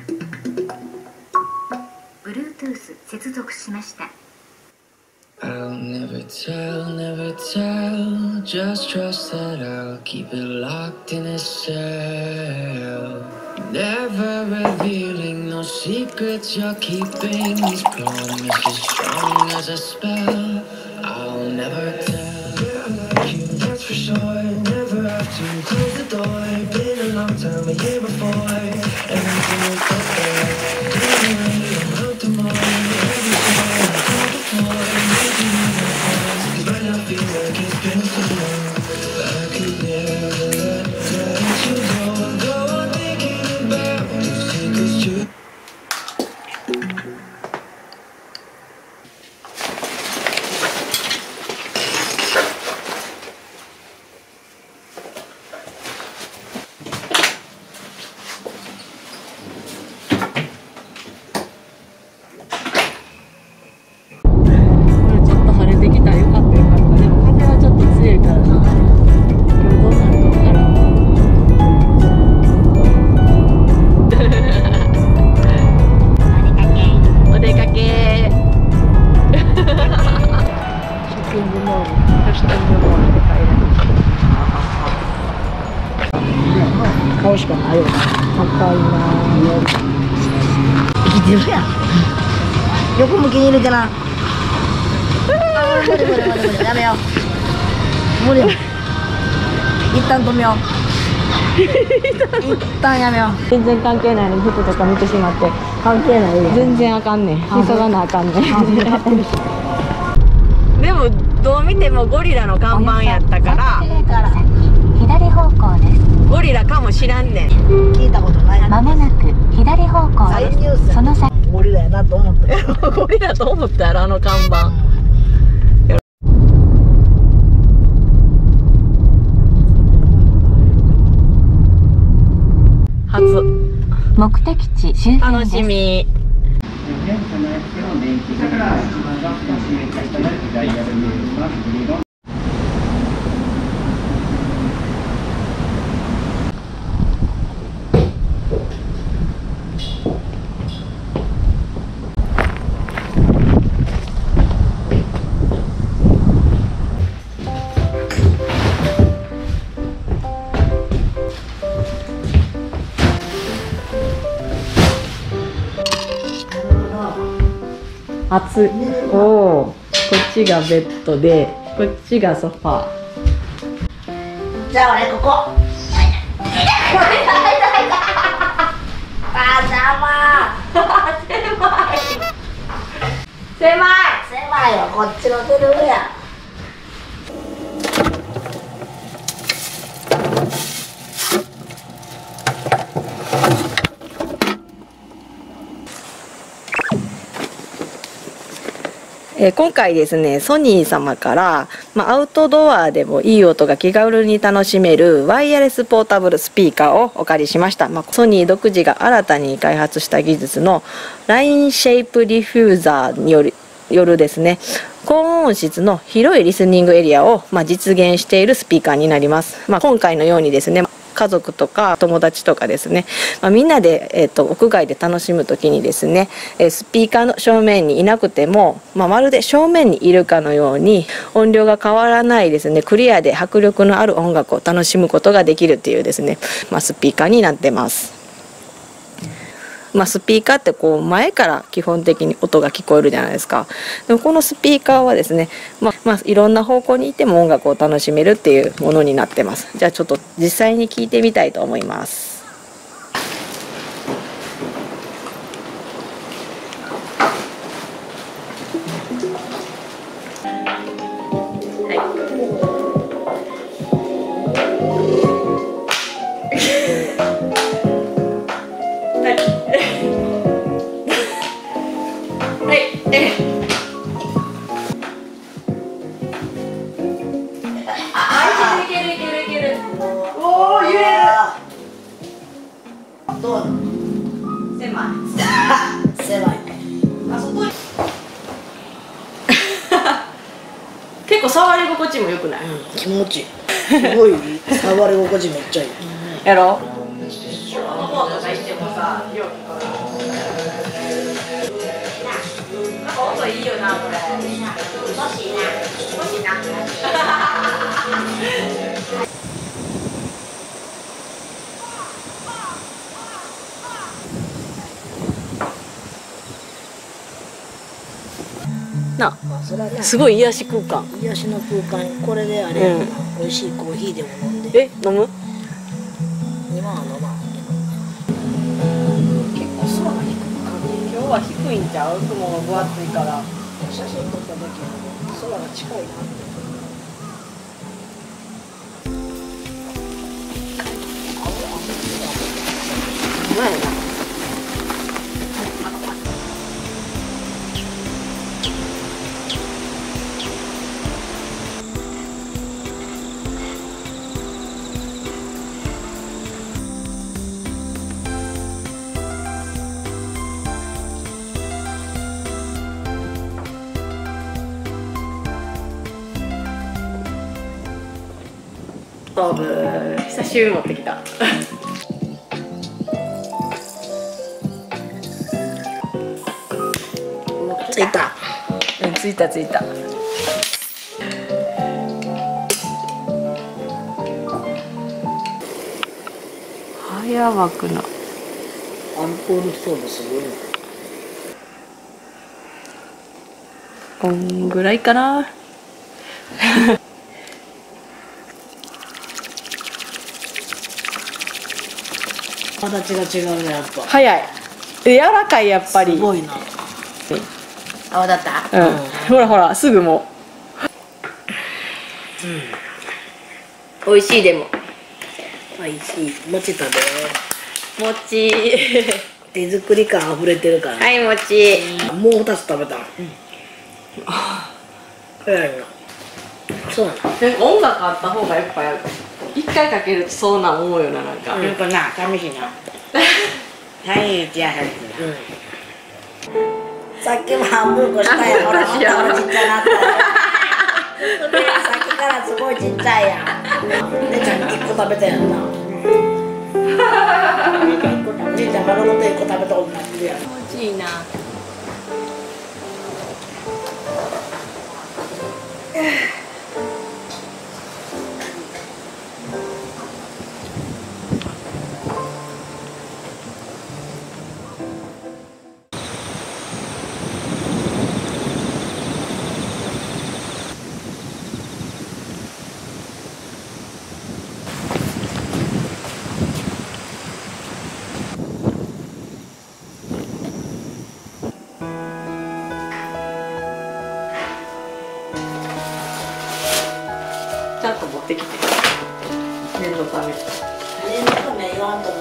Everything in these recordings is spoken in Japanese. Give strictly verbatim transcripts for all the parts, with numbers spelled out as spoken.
Bluetooth 接続しました。 I'll never tell, never tell. Just trust that I'll keep it locked in a cell. Never revealing no secrets you're keeping. These promises strong as a spell. I'll never tell. Yeah, I like you, that's for sure. Never have to close the door. Been a long time, a year before. Everything will go there. Don't worry, I'm out tomorrow. Every time I call before. Maybe even once. 'Cause right now feels like it's been so long. But I could never let, let you go. Go on thinking about the secrets you. 顔しかないよな。高いな。生きてるやん。横向きに入れてな。無理無理無理無理、やめよう。無理。一旦止めよう。一旦やめよう。全然関係ないのに服とか見てしまって。関係ないよ。全然あかんねん。急がなあかんねん。でもどう見てもゴリラの看板やったから。 左方向です。 ゴリラかもしらんねん。聞いたことない。 まもなく左方向です。その先ゴリラやなと思った。 ゴリラと思ったやろ、あの看板。初目的地周辺楽しみ。暑い。おお、こっちがベッドで、こっちがソファー。じゃあ俺ここ。パジャマ。狭い。狭い。狭いよ、こっちのセルフや。えー、今回ですね、ソニー様から、まあ、アウトドアでもいい音が気軽に楽しめるワイヤレスポータブルスピーカーをお借りしました。まあ、ソニー独自が新たに開発した技術のラインシェイプディフューザーによるよるですね、高音質の広いリスニングエリアを、まあ、実現しているスピーカーになります。まあ、今回のようにですね、家族とか友達とかですね、まあ、みんなで、えー、と屋外で楽しむ時にですね、スピーカーの正面にいなくても、まあ、まるで正面にいるかのように音量が変わらないですね、クリアで迫力のある音楽を楽しむことができるっていうですね、まあ、スピーカーになってます。まあ、スピーカーってこう前から基本的に音が聞こえるじゃないですか。でもこのスピーカーはですね、まあ、まあいろんな方向にいても音楽を楽しめるっていうものになってます。じゃあちょっと実際に聞いてみたいと思います。どうなの？狭い。狭い。あそこに。結構触り心地も良くない？うん、気持ちいい。すごい触り心地めっちゃいい。やろ？この方とか行ってもさ、よく聞こえる。 いいよなこれ。欲しいな。欲しいな。な、すごい癒し空間。 癒しの空間、これであれ、うん、美味しいコーヒーでも飲んで。 え、飲む？ 今は飲まんけど。結構空が低く感じ。 今日は低いんちゃう？雲が分厚いから。 写真撮った時も空が近いなって。 うまいな。ストーブ久しぶりに持ってきた。 ついた。 うん、ついたついた。早わくな。 アンポールストーブすごいね。 こんぐらいかな。 形が違うね、やっぱ。 早い。柔らかいやっぱり。 すごいな。 泡だった。うん。ほらほら、すぐもう。うん。美味しいでも。 美味しい。餅食べ。 餅。 手作り感溢れてるから。 はい、餅。 もう二つ食べた。うん。早いな。そうなの。 なんか音楽あった方がやっぱ一回かけるとそうなん思うよな、なんか。 やっぱな、寂しいな。はい、じゃあ、さっきも半分こしたやん。ほら、またちっちゃなったよ。さっきからすごいちっちゃいやん。姉ちゃん一個食べたやんな。姉ちゃん丸ごと一個食べたことになってるやん。 気持ちいいな。ちゃんと持ってきて。念のため。 念のため言わんと思う。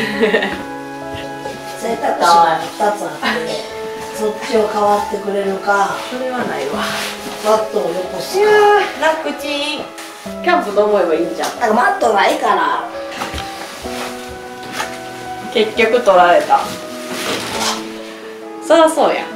選択肢がふたつあって、そっちを変わってくれるか、 それはないわ。 マットをよこすいやか。 ー、楽ちん。キャンプと思えばいいんじゃん。 なんかマットないから。 結局取られた。そりゃそうや。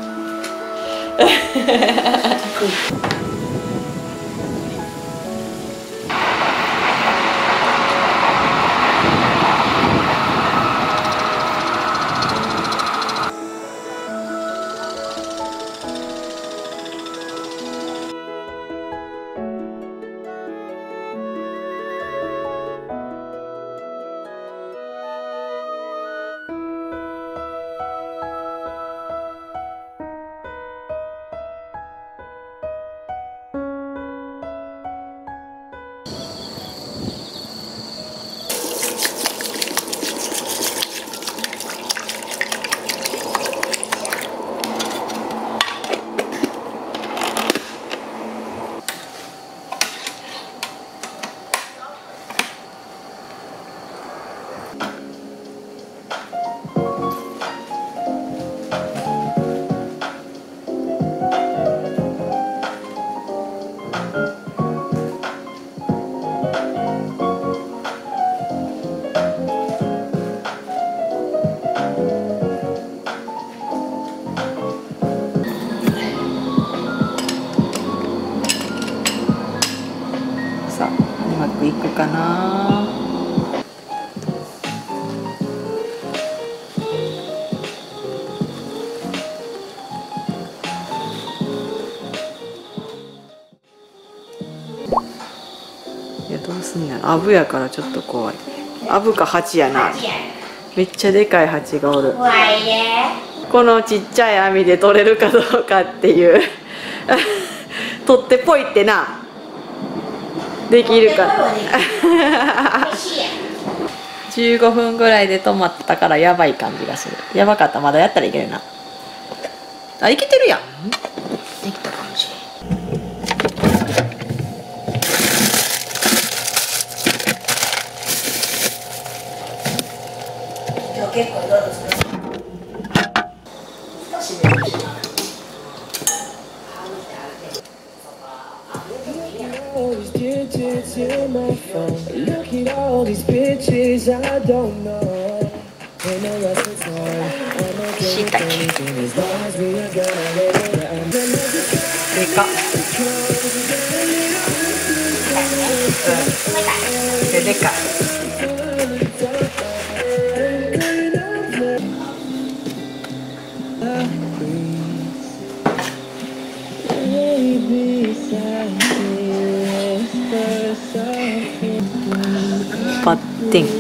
さあ、うまくいくかな。 どうすんやろ。アブやからちょっと怖い。アブかハチやな。めっちゃでかいハチがおる。このちっちゃい網で取れるかどうかっていう取ってポイってなできるかじゅうごふんぐらいで止まったからやばい感じがする。やばかった。まだやったらいけるな。あ、いけてるやん。 できたかもしれん。今日結構いろいろ作る。少しでもいいな。 All these digits in my phone. Look at all these bitches I don't know. And the rest is hard. I'm not doing anything as long as we are gonna live around. でかっ。うん。でかい。バッテン。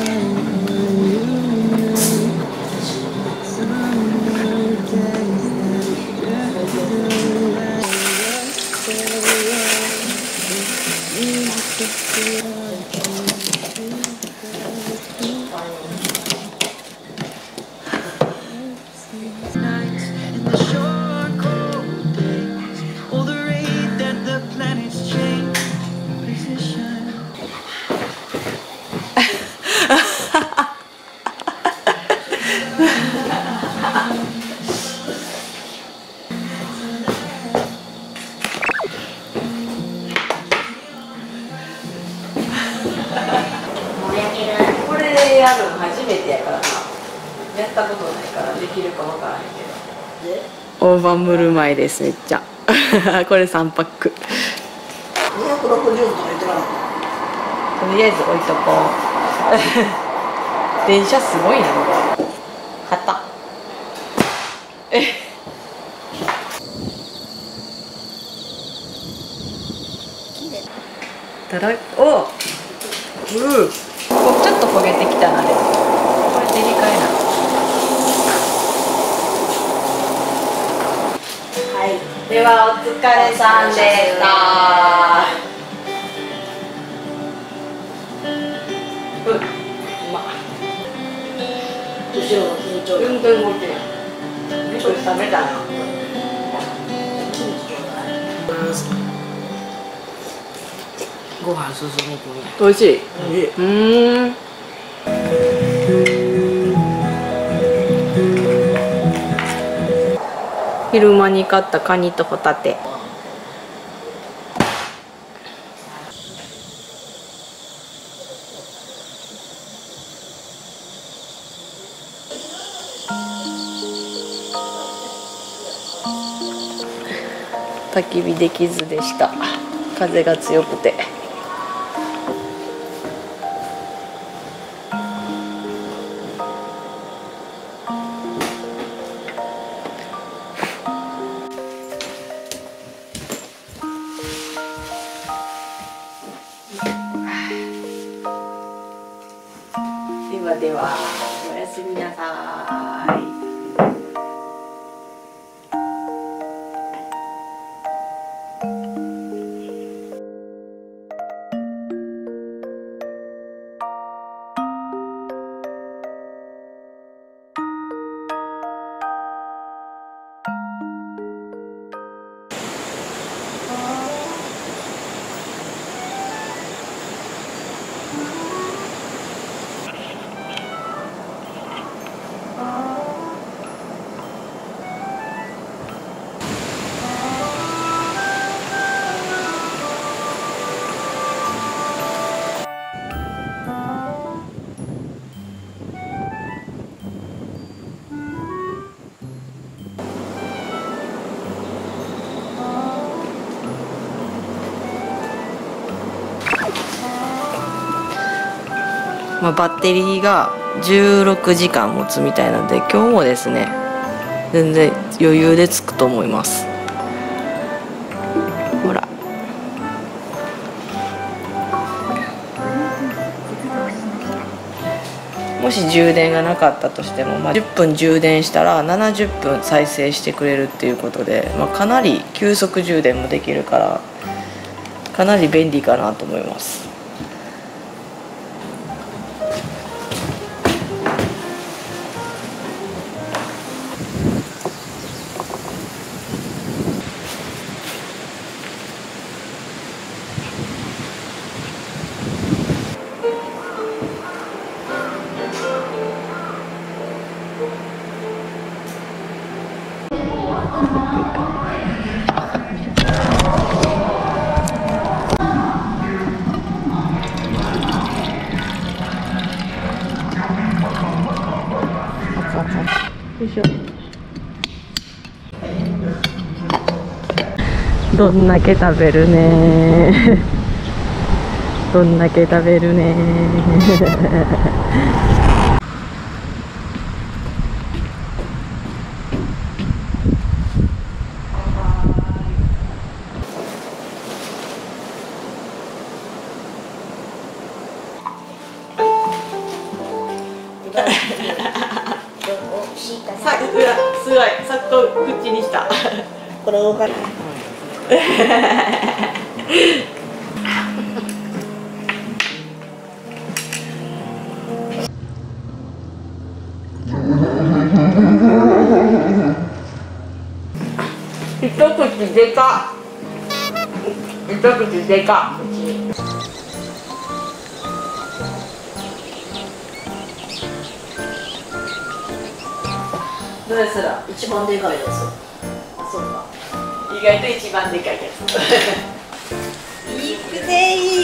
これやるの初めてやからな。やったことないからできるかわからへんけど。大盤振る舞いです。めっちゃこれさんパック。 にひゃくろくじゅうとか言ってなかった。 とりあえず置いとこう電車すごいな。旗ただおう、うん、こうちょっと焦げてきたな。でもこれ照り替えな。 はい。 ではお疲れさんでした。うん、うまっ。 後ろの緊張感。 全然動いてる。これ食べたな。 ご飯進むくん。 美味しい。うーん。昼間に買ったカニとホタテ。焚き火できずでした。風が強くて。ではでは、おやすみなさい。まあ、バッテリーがじゅうろくじかん持つみたいなので、今日もですね全然余裕でつくと思います。ほらもし充電がなかったとしても、まあ、じゅっぷん充電したらななじゅっぷん再生してくれるっていうことで、まあ、かなり急速充電もできるからかなり便利かなと思います。よいしょ。どんだけ食べるねどんだけ食べるねさすごいさっと口にしたこれ動かない一口でか一口でかどうですら一番でかいやつ。あ、そうか。 意外と一番でかいやついいくでいい。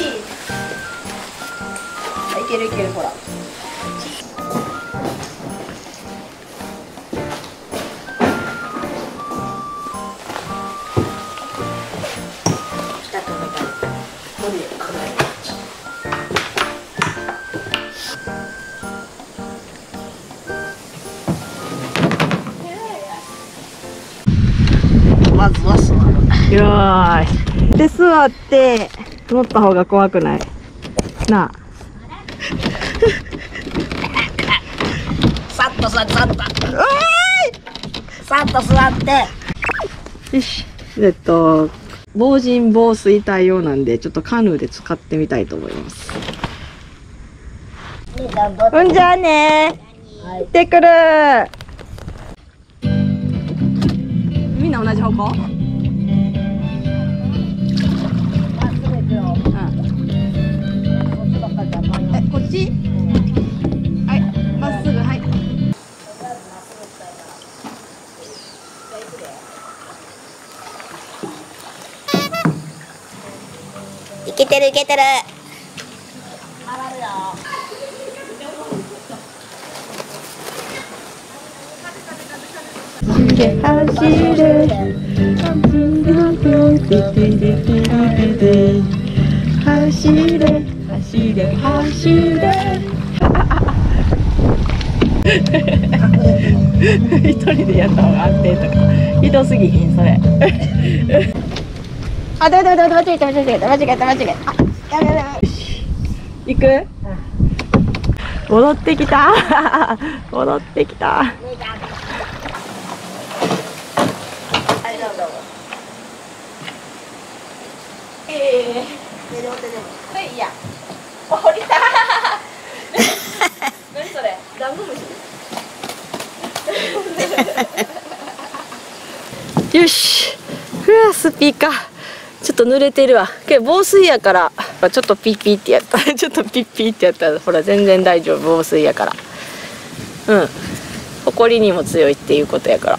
あ、いけるいける、ほら。下とめたい。これかなり。まずは座る。 よーいで座って乗った方が怖くないなあさっとさっとさっとさっと座ってよしえっと防塵防水対応なんでちょっとカヌーで使ってみたいと思います。うんじゃあねー、行ってくるー。みんな同じ方向？うん。え、こっち？はい、まっすぐ、はい。 いけてるいけてる。 走れ走れ走れ走れ一人でやった方が安定とかひどすぎひんそれあ、だめだめだめ、間違えた間違えた間違えた間違えた、あ、やめやめ。行く？戻ってきた戻ってきた。ええー、はい、いや降りた何それ、ダンゴムシよし、うわ、スピーカーちょっと濡れてるわけど防水やからちょっとピッピーってやったちょっとピッピーってやったらほら全然大丈夫、防水やからうん、ほこりにも強いっていうことやから。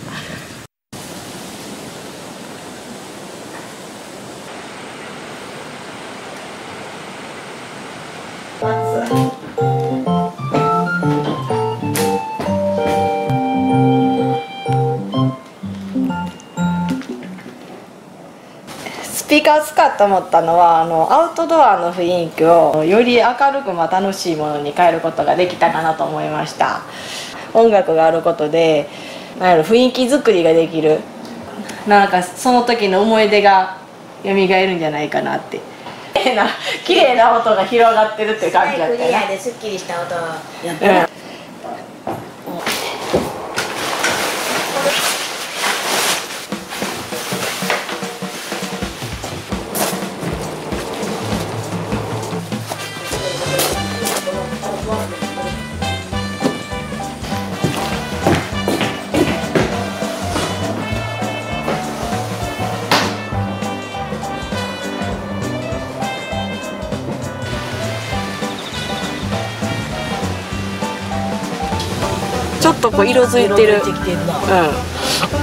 スピーカーを使って思ったのはあのアウトドアの雰囲気をより明るくまあ楽しいものに変えることができたかなと思いました。音楽があることでなんやろ雰囲気作りができる、なんかその時の思い出が蘇るんじゃないかなって綺麗な綺麗な音が広がってるって感じだったよね。 クリアですっきりした音やっうん、 とこう色づいてる。 色づいてきてるな。 うん。